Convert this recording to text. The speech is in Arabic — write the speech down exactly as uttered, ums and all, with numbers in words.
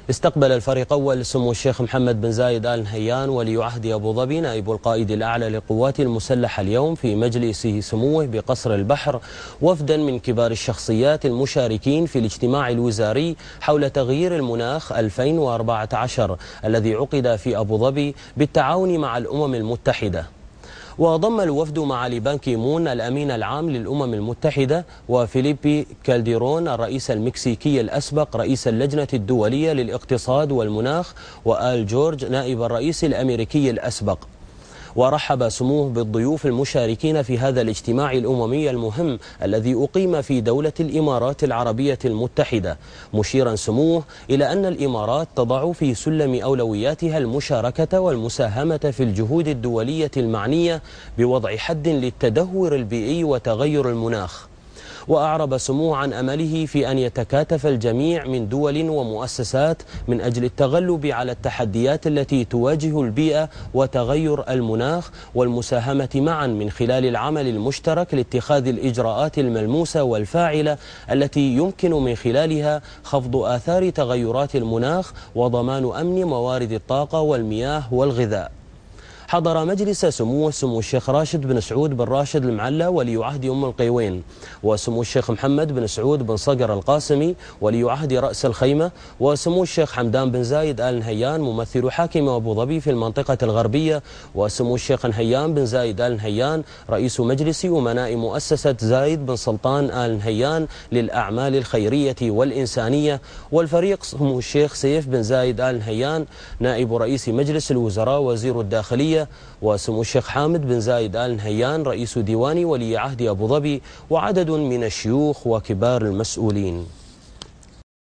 استقبل الفريق أول سمو الشيخ محمد بن زايد آل نهيان ولي عهد أبو ظبي نائب القائد الأعلى للقوات المسلحة اليوم في مجلس سموه بقصر البحر وفدا من كبار الشخصيات المشاركين في الاجتماع الوزاري حول تغيير المناخ ألفين وأربعة عشر الذي عقد في أبو ظبي بالتعاون مع الأمم المتحدة. وضم الوفد معالي بان كي مون الأمين العام للأمم المتحدة وفيليبي كالديرون الرئيس المكسيكي الأسبق رئيس اللجنة الدولية للاقتصاد والمناخ وآل جورج نائب الرئيس الأمريكي الأسبق. ورحب سموه بالضيوف المشاركين في هذا الاجتماع الأممي المهم الذي أقيم في دولة الإمارات العربية المتحدة، مشيرا سموه إلى أن الإمارات تضع في سلم أولوياتها المشاركة والمساهمة في الجهود الدولية المعنية بوضع حد للتدهور البيئي وتغير المناخ. وأعرب سموه عن أمله في أن يتكاتف الجميع من دول ومؤسسات من أجل التغلب على التحديات التي تواجه البيئة وتغير المناخ والمساهمة معا من خلال العمل المشترك لاتخاذ الإجراءات الملموسة والفاعلة التي يمكن من خلالها خفض آثار تغيرات المناخ وضمان أمن موارد الطاقة والمياه والغذاء. حضر مجلس سموه سمو الشيخ راشد بن سعود بن راشد المعلى ولي عهد أم القيوين، وسمو الشيخ محمد بن سعود بن صقر القاسمي ولي عهد رأس الخيمة، وسمو الشيخ حمدان بن زايد آل نهيان ممثل حاكم أبو ظبي في المنطقة الغربية، وسمو الشيخ نهيان بن زايد آل نهيان رئيس مجلس أمناء مؤسسة زايد بن سلطان آل نهيان للأعمال الخيرية والإنسانية، والفريق سمو الشيخ سيف بن زايد آل نهيان نائب رئيس مجلس الوزراء وزير الداخلية، وسمو الشيخ حامد بن زايد آل نهيان رئيس ديوان ولي عهد أبو ظبي، وعدد من الشيوخ وكبار المسؤولين.